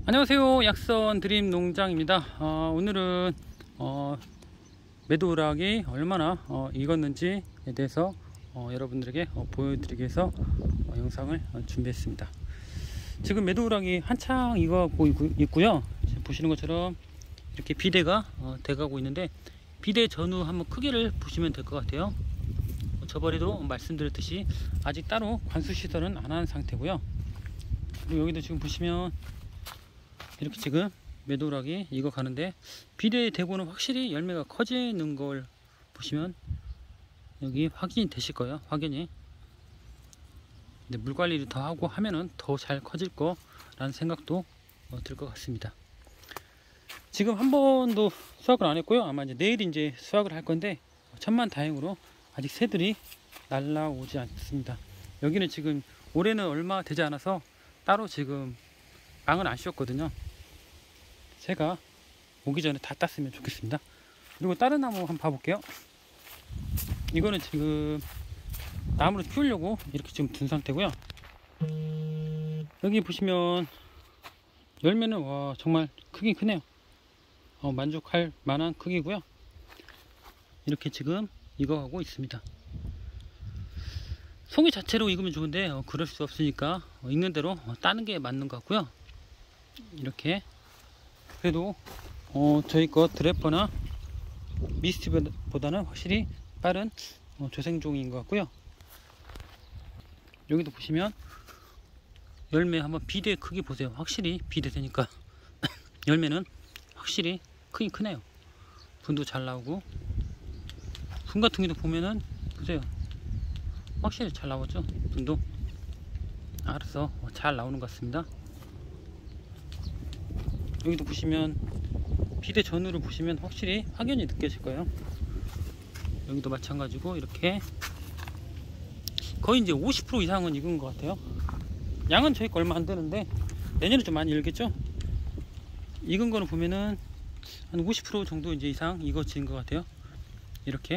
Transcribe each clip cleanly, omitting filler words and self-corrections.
안녕하세요, 약선 드림 농장입니다. 오늘은 매도락이 얼마나 익었는지에 대해서 여러분들에게 보여드리기 위해서 영상을 준비했습니다. 지금 매도락이 한창 익어가고 있고요. 보시는 것처럼 이렇게 비대가 돼가고 있는데, 비대 전후 한번 크기를 보시면 될 것 같아요. 저번에도 말씀드렸듯이 아직 따로 관수 시설은 안 한 상태고요. 그리고 여기도 지금 보시면 이렇게 지금 매도락이 익어가는데, 비대에 대고는 확실히 열매가 커지는 걸 보시면 여기 확인이 되실 거예요. 확연히. 근데 물 관리를 더 하고 하면은 더 잘 커질 거라는 생각도 들 것 같습니다. 지금 한 번도 수확을 안 했고요. 아마 내일 이제 수확을 할 건데, 천만다행으로 아직 새들이 날라오지 않습니다. 여기는 지금 올해는 얼마 되지 않아서 따로 지금 망은 안 씌웠거든요. 새가 오기 전에 다 땄으면 좋겠습니다. 그리고 다른 나무 한번 봐볼게요. 이거는 지금 나무를 키우려고 이렇게 지금 둔 상태고요. 여기 보시면 열매는 와 정말 크긴 크네요. 만족할 만한 크기고요. 이렇게 지금 익어가고 있습니다. 송이 자체로 익으면 좋은데 그럴 수 없으니까 익는 대로 따는 게 맞는 것 같고요. 이렇게 그래도 저희 거 드래퍼나 미스트보다는 확실히 빠른 조생종인 것 같고요. 여기도 보시면 열매 한번 비대 크기 보세요. 확실히 비대 되니까 열매는 확실히 크긴 크네요. 분도 잘 나오고, 분 같은 경우도 보면은 보세요. 확실히 잘 나오죠. 분도 알아서 잘 나오는 것 같습니다. 여기도 보시면 비대 전후를 보시면 확실히 확연히 느껴질 거예요. 여기도 마찬가지고 이렇게 거의 이제 50% 이상은 익은 것 같아요. 양은 저희 거 얼마 안 되는데 내년에 좀 많이 익겠죠. 익은 거는 보면은 한 50% 정도 이제 이상 익어진 것 같아요. 이렇게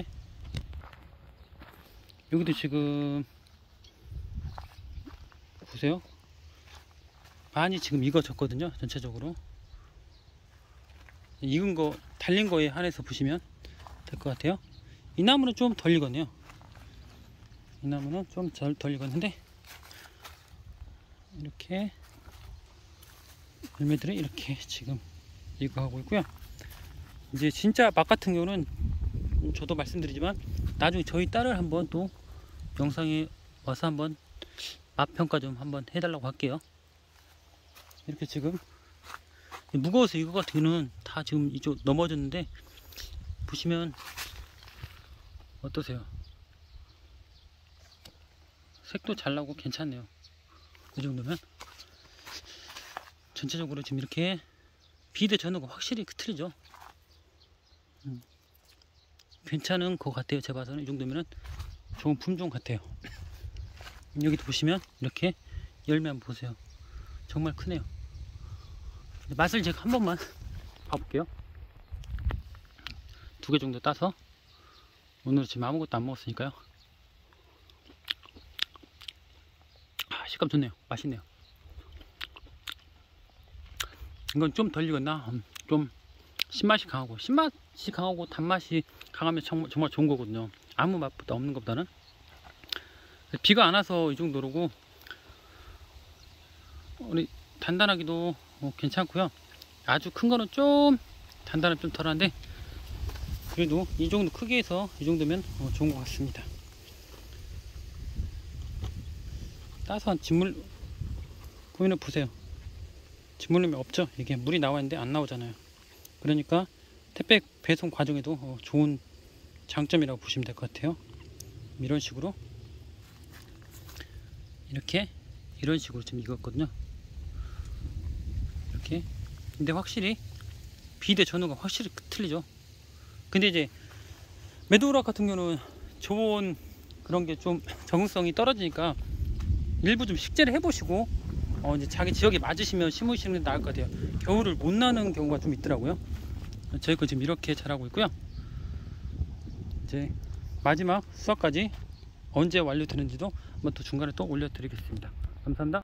여기도 지금 보세요. 많이 지금 익어졌거든요. 전체적으로 익은 거 달린 거에 한해서 보시면 될 것 같아요. 이 나무는 좀 덜 익었네요. 이 나무는 좀 덜 익었는데, 이렇게 열매들은 이렇게 지금 익어가고 있고요. 이제 진짜 맛 같은 경우는 저도 말씀드리지만 나중에 저희 딸을 한번 또 영상에 와서 한번 맛 평가 좀 한번 해달라고 할게요. 이렇게 지금 무거워서 이거 같은 경우는 다 지금 이쪽 넘어졌는데, 보시면 어떠세요? 색도 잘 나고 괜찮네요. 이 정도면 전체적으로 지금 이렇게 비대 전후가 확실히 틀리죠. 괜찮은 것 같아요. 제 봐서는 이 정도면은 좋은 품종 같아요. 여기도 보시면 이렇게 열매 한번 보세요. 정말 크네요. 맛을 제가 한 번만 봐볼게요. 2개 정도 따서, 오늘 지금 아무것도 안 먹었으니까요. 식감 좋네요. 맛있네요. 이건 좀 덜 익었나? 좀 신맛이 강하고, 신맛이 강하고 단맛이 강하면 정말 좋은 거거든요. 아무 맛보다 없는 것보다는. 비가 안 와서 이 정도로고, 우리 단단하기도 괜찮고요. 아주 큰 거는 좀 단단함이 좀 덜한데, 그래도 이 정도 크기에서 이 정도면 좋은 것 같습니다. 따스한 진물 보이는 보세요. 진물림이 없죠. 이게 물이 나와 있는데 안 나오잖아요. 그러니까 택배 배송 과정에도 좋은 장점이라고 보시면 될 것 같아요. 이런 식으로 이런 식으로 지금 익었거든요. 이렇게. 근데 확실히 비대 전후가 확실히 틀리죠. 근데 이제 매도우락 같은 경우는 좋은 그런 게 좀 적응성이 떨어지니까 일부 좀 식재를 해보시고 이제 자기 지역에 맞으시면 심으시는 게 나을 것 같아요. 겨울을 못 나는 경우가 좀 있더라고요. 저희 거 지금 이렇게 자라고 있고요. 이제 마지막 수확까지 언제 완료되는지도 한번 또 중간에 또 올려드리겠습니다. 감사합니다.